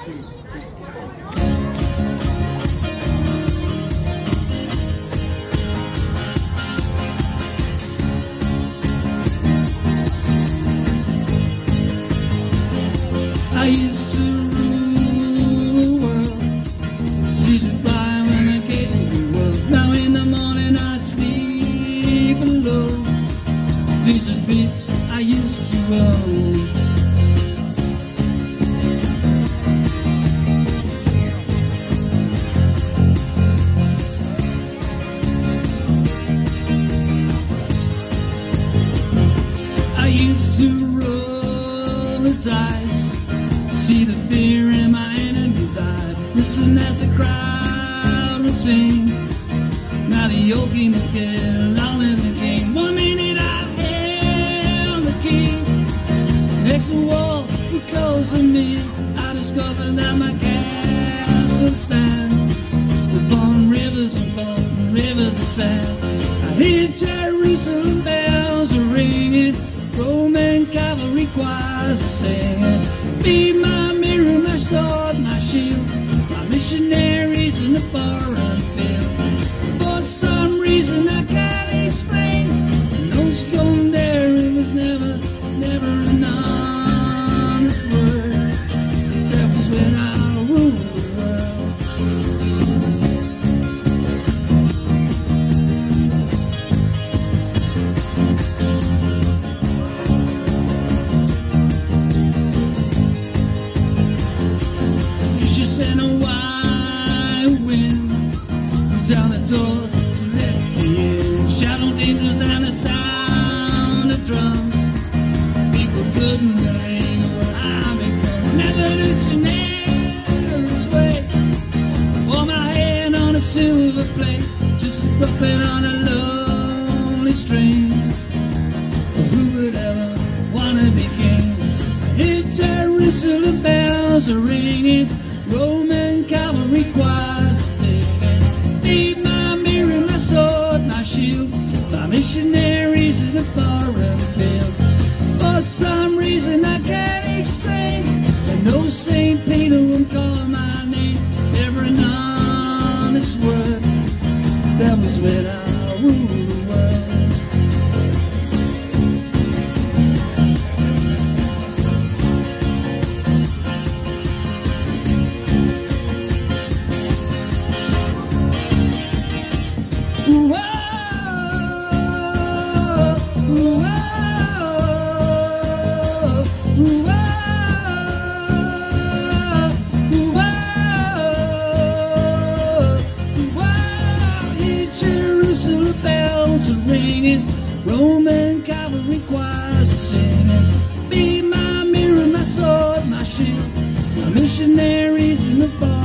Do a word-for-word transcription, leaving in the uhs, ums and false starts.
I used to rule the world. She's by when I get to work. Now in the morning I sleep alone. These are beats I used to own. I used to roll the dice, see the fear in my enemy's eye, listen as the crowd would sing. Now the yoking is getting long in the game. One minute I held the key, next the wall was close to me. I discovered that my castle stands upon rivers and falling rivers of sand. I hear Jerusalem bells are ringing, Roman cavalry choirs are singing. Be my mirror, my sword, my shield, my missionaries in the foreign field. For some reason I can't explain, no stone there, it was never, never an honest word. That was when I ruled the world. And a wide wind down the doors to let me in. Shouting angels and the sound of drums. People couldn't believe what I become. An evolutionary way. Pour my hand on a silver plate, just a puppet on a lonely string. Who would ever wanna be king? I hear Jerusalem bells are ringing, Roman cavalry choirs are singing. Need my mirror, my sword, my shield, my missionaries in the foreign field. For some reason I can't explain, and no Saint Peter won't call my name. Never an honest word. That was when I ruled the world. Jerusalem bells are ringing, Roman cavalry choirs are singing. Be my mirror, my sword, my shield, my missionaries in the fall.